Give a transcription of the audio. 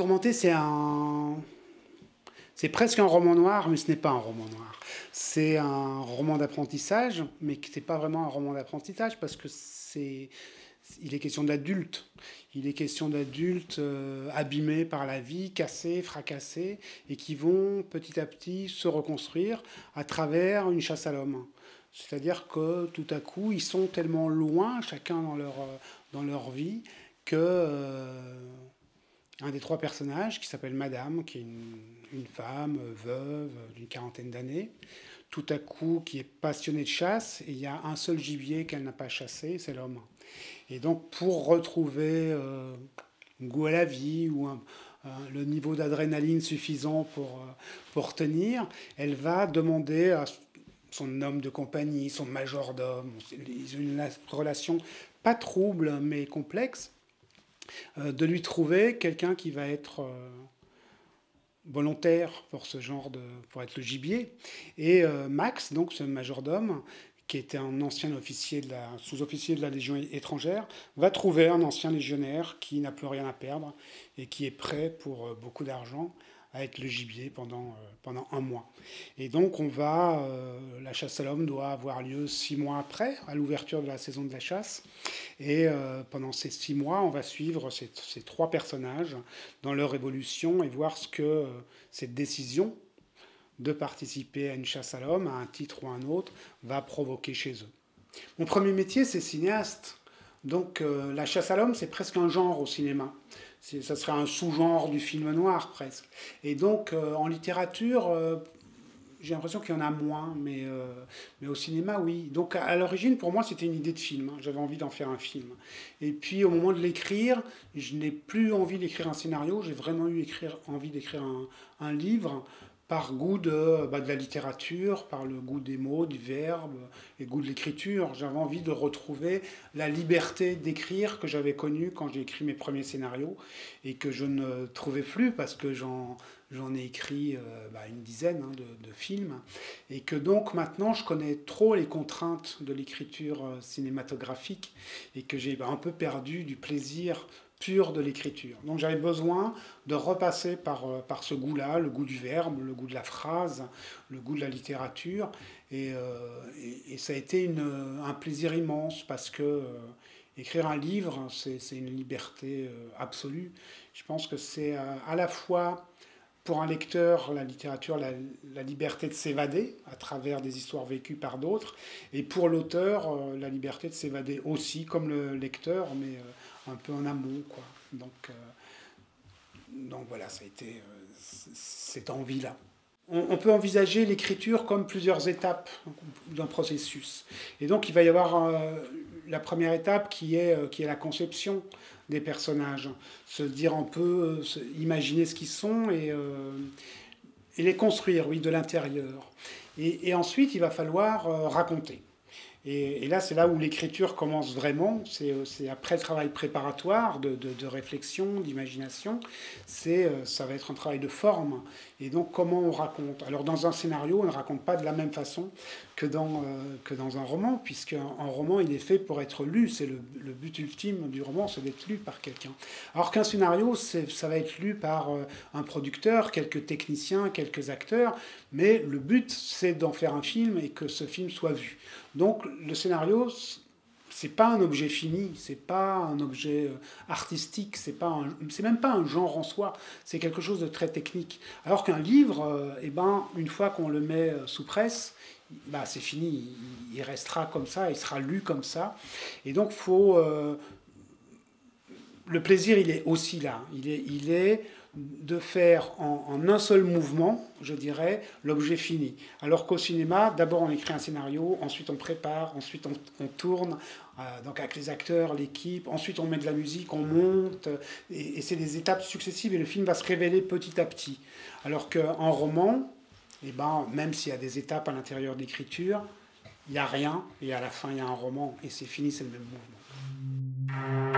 Tourmenté, c'est presque un roman noir, mais ce n'est pas un roman noir. C'est un roman d'apprentissage, mais ce n'est pas vraiment un roman d'apprentissage parce que il est question d'adultes. Il est question d'adultes abîmés par la vie, cassés, fracassés, et qui vont petit à petit se reconstruire à travers une chasse à l'homme. C'est-à-dire que tout à coup, ils sont tellement loin, chacun dans leur vie, que un des trois personnages, qui s'appelle Madame, qui est une femme veuve d'une quarantaine d'années, tout à coup qui est passionnée de chasse, et il y a un seul gibier qu'elle n'a pas chassé, c'est l'homme. Et donc pour retrouver goût à la vie ou le niveau d'adrénaline suffisant pour tenir, elle va demander à son homme de compagnie, son majordome, ils ont une relation pas trouble mais complexe, de lui trouver quelqu'un qui va être volontaire pour ce genre pour être le gibier. Et Max, donc ce majordome, qui était un ancien sous-officier de la Légion étrangère, va trouver un ancien légionnaire qui n'a plus rien à perdre et qui est prêt pour beaucoup d'argent à être le gibier pendant un mois. Et donc la chasse à l'homme doit avoir lieu 6 mois après, à l'ouverture de la saison de la chasse. Et pendant ces 6 mois, on va suivre ces trois personnages dans leur évolution et voir ce que cette décision de participer à une chasse à l'homme, à un titre ou à un autre, va provoquer chez eux. Mon premier métier, c'est cinéaste. Donc la chasse à l'homme, c'est presque un genre au cinéma. Ça serait un sous-genre du film noir, presque. Et donc, en littérature, j'ai l'impression qu'il y en a moins, mais au cinéma, oui. Donc, à l'origine, pour moi, c'était une idée de film. J'avais envie d'en faire un film. Et puis, au moment de l'écrire, je n'ai plus envie d'écrire un scénario. J'ai vraiment envie d'écrire un livre par goût de la littérature, par le goût des mots, du verbe, et goût de l'écriture. J'avais envie de retrouver la liberté d'écrire que j'avais connue quand j'ai écrit mes premiers scénarios et que je ne trouvais plus parce que j'en ai écrit une dizaine de films et que donc maintenant je connais trop les contraintes de l'écriture cinématographique et que j'ai un peu perdu du plaisir pur de l'écriture. Donc j'avais besoin de repasser par ce goût-là, le goût du verbe, le goût de la phrase, le goût de la littérature. Et ça a été un plaisir immense parce que écrire un livre, c'est une liberté absolue. Je pense que c'est à la fois pour un lecteur, la littérature, la liberté de s'évader à travers des histoires vécues par d'autres, et pour l'auteur, la liberté de s'évader aussi, comme le lecteur, mais un peu en amont, quoi. Donc voilà, ça a été cette envie-là. On peut envisager l'écriture comme plusieurs étapes d'un processus. Et donc il va y avoir la première étape qui est la conception des personnages. Se dire un peu, imaginer ce qu'ils sont et les construire, oui, de l'intérieur. Et ensuite, il va falloir raconter. Et là, c'est là où l'écriture commence vraiment. C'est après le travail préparatoire, de réflexion, d'imagination. Ça va être un travail de forme. Et donc, comment on raconte? Alors, dans un scénario, on ne raconte pas de la même façon que dans un roman, puisqu'un roman, il est fait pour être lu. C'est le but ultime du roman, c'est d'être lu par quelqu'un. Alors qu'un scénario, ça va être lu par un producteur, quelques techniciens, quelques acteurs. Mais le but, c'est d'en faire un film et que ce film soit vu. Donc le scénario, c'est pas un objet fini, c'est pas un objet artistique, c'est même pas un genre en soi, c'est quelque chose de très technique. Alors qu'un livre, une fois qu'on le met sous presse, c'est fini, il restera comme ça, il sera lu comme ça. Et donc le plaisir, il est aussi là. Il est de faire en un seul mouvement, je dirais, l'objet fini. Alors qu'au cinéma, d'abord on écrit un scénario, ensuite on prépare, ensuite on tourne, donc avec les acteurs, l'équipe, ensuite on met de la musique, on monte, et c'est des étapes successives et le film va se révéler petit à petit. Alors qu'en roman, même s'il y a des étapes à l'intérieur d'écriture, il n'y a rien, et à la fin il y a un roman, et c'est fini, c'est le même mouvement.